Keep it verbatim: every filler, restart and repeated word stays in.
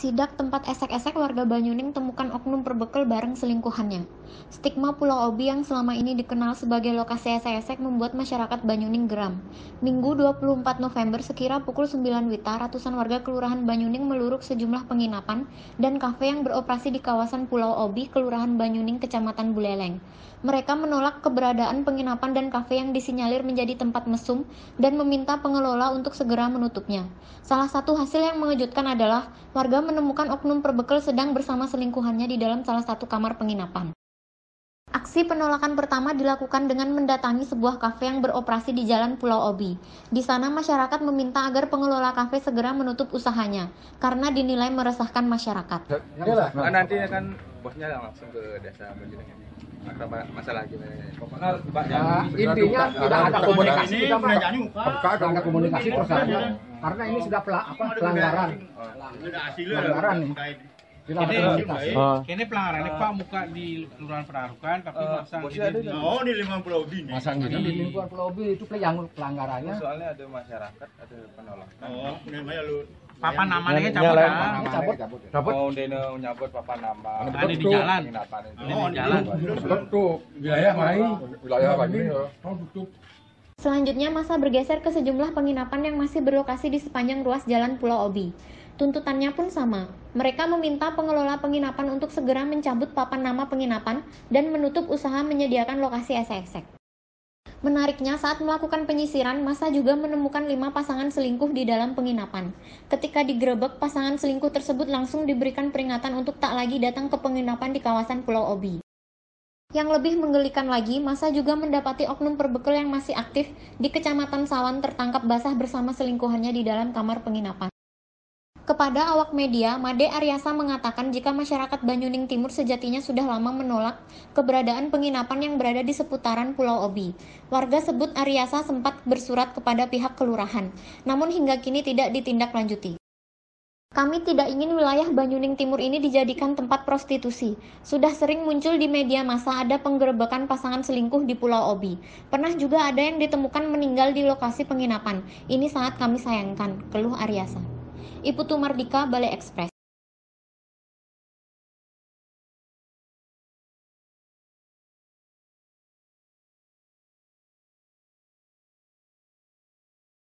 Sidak tempat esek-esek warga Banyuning temukan oknum perbekel bareng selingkuhannya. Stigma Pulau Obi yang selama ini dikenal sebagai lokasi esek-esek membuat masyarakat Banyuning geram. Minggu dua puluh empat November sekira pukul sembilan wita, ratusan warga Kelurahan Banyuning meluruk sejumlah penginapan dan kafe yang beroperasi di kawasan Pulau Obi, Kelurahan Banyuning, Kecamatan Buleleng. Mereka menolak keberadaan penginapan dan kafe yang disinyalir menjadi tempat mesum dan meminta pengelola untuk segera menutupnya. Salah satu hasil yang mengejutkan adalah warga menemukan oknum perbekel sedang bersama selingkuhannya di dalam salah satu kamar penginapan. Aksi penolakan pertama dilakukan dengan mendatangi sebuah kafe yang beroperasi di Jalan Pulau Obi. Di sana masyarakat meminta agar pengelola kafe segera menutup usahanya karena dinilai meresahkan masyarakat. Yalah, nah, nanti kan bosnya langsung ke desa Banyuning ini. Ada masalah gimana? Nah, intinya tidak ada komunikasi kita, Pak. Tidak ada komunikasi persoalan. Karena ini sudah pel apa, pelanggaran. Pelanggaran nih. Tidak ada komunikasi. Ini pelanggarannya Pak, muka di Kelurahan Penarukan tapi masang di Oh, di lingkungan Pulau Obi. Masang di lingkungan Pulau Obi itu yang pelanggarannya. Soalnya ada masyarakat, ada penolakan. Oh, namanya lu. Papan namanya cabut kan? Cabut, cabut. Oh, dene nyabut papan nama. Ada di jalan. Oh, di jalan. Tutup wilayah main. Wilayah lagi ya. Tutup. Selanjutnya masa bergeser ke sejumlah penginapan yang masih berlokasi di sepanjang ruas Jalan Pulau Obi. Tuntutannya pun sama. Mereka meminta pengelola penginapan untuk segera mencabut papan nama penginapan dan menutup usaha menyediakan lokasi esek-esek. Menariknya, saat melakukan penyisiran, masa juga menemukan lima pasangan selingkuh di dalam penginapan. Ketika digerebek, pasangan selingkuh tersebut langsung diberikan peringatan untuk tak lagi datang ke penginapan di kawasan Pulau Obi. Yang lebih menggelikan lagi, masa juga mendapati oknum perbekel yang masih aktif di Kecamatan Sawan tertangkap basah bersama selingkuhannya di dalam kamar penginapan. Kepada awak media, Made Aryasa mengatakan jika masyarakat Banyuning Timur sejatinya sudah lama menolak keberadaan penginapan yang berada di seputaran Pulau Obi. Warga sebut Aryasa sempat bersurat kepada pihak kelurahan, namun hingga kini tidak ditindaklanjuti. Kami tidak ingin wilayah Banyuning Timur ini dijadikan tempat prostitusi. Sudah sering muncul di media massa ada penggerebekan pasangan selingkuh di Pulau Obi. Pernah juga ada yang ditemukan meninggal di lokasi penginapan. Ini sangat kami sayangkan, keluh Aryasa. Iputu Mardika, Balai Ekspres.